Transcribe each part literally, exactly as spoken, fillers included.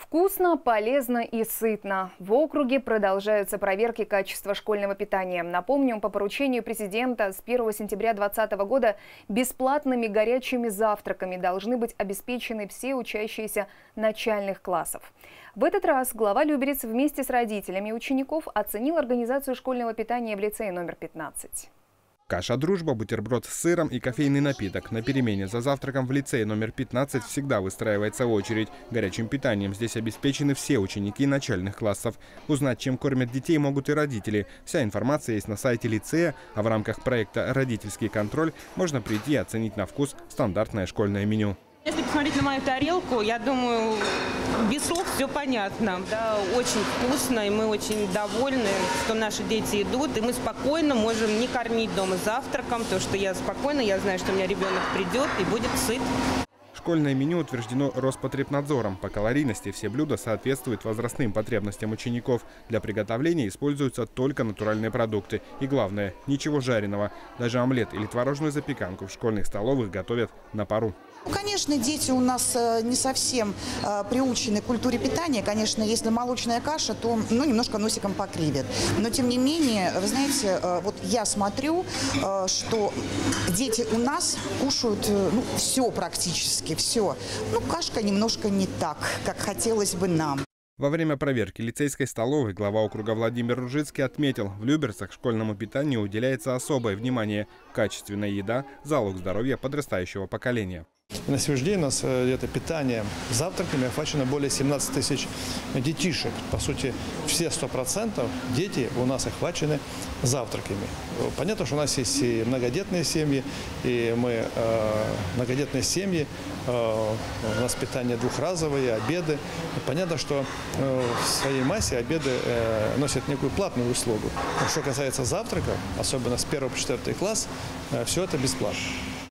Вкусно, полезно и сытно. В округе продолжаются проверки качества школьного питания. Напомним, по поручению президента с первого сентября две тысячи двадцатого года бесплатными горячими завтраками должны быть обеспечены все учащиеся начальных классов. В этот раз глава Люберец вместе с родителями учеников оценил организацию школьного питания в лицее номер пятнадцать. Каша «Дружба», бутерброд с сыром и кофейный напиток. На перемене за завтраком в лицее номер пятнадцать всегда выстраивается очередь. Горячим питанием здесь обеспечены все ученики начальных классов. Узнать, чем кормят детей, могут и родители. Вся информация есть на сайте лицея, а в рамках проекта «Родительский контроль» можно прийти и оценить на вкус стандартное школьное меню. Если посмотреть на мою тарелку, я думаю, без слов все понятно. Да, очень вкусно, и мы очень довольны, что наши дети идут. И мы спокойно можем не кормить дома завтраком, потому что я спокойна, я знаю, что у меня ребенок придет и будет сыт. Школьное меню утверждено Роспотребнадзором. По калорийности все блюда соответствуют возрастным потребностям учеников. Для приготовления используются только натуральные продукты. И главное, ничего жареного. Даже омлет или творожную запеканку в школьных столовых готовят на пару. Ну, конечно, дети у нас не совсем э, приучены к культуре питания. Конечно, если молочная каша, то ну, немножко носиком покривят. Но, тем не менее, вы знаете, э, вот я смотрю, э, что дети у нас кушают э, ну, все практически, все. Ну, кашка немножко не так, как хотелось бы нам. Во время проверки лицейской столовой глава округа Владимир Ружицкий отметил, в Люберцах школьному питанию уделяется особое внимание. Качественная еда – залог здоровья подрастающего поколения. На сегодняшний день у нас это питание завтраками охвачено более семнадцати тысяч детишек. По сути, все сто процентов дети у нас охвачены завтраками. Понятно, что у нас есть и многодетные семьи, и мы э, многодетные семьи, э, у нас питание двухразовое, обеды. Понятно, что э, в своей массе обеды э, носят некую платную услугу. Но что касается завтрака, особенно с первого по четвертый класс, э, все это бесплатно.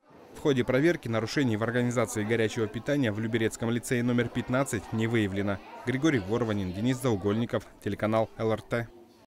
В ходе проверки нарушений в организации горячего питания в Люберецком лицее номер пятнадцать не выявлено. Григорий Ворванин, Денис Заугольников, телеканал эл эр тэ.